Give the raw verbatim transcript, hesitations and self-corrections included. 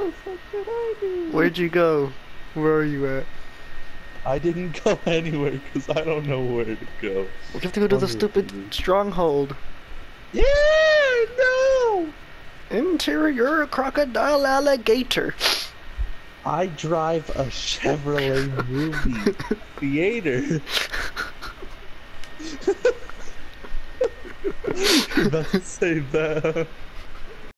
the fuck did I do? Where'd you go? Where are you at? I didn't go anywhere because I don't know where to go. We have to go to the stupid stronghold. Yeah, no! Interior crocodile alligator. I drive a Chevrolet movie theater. You're about to say that.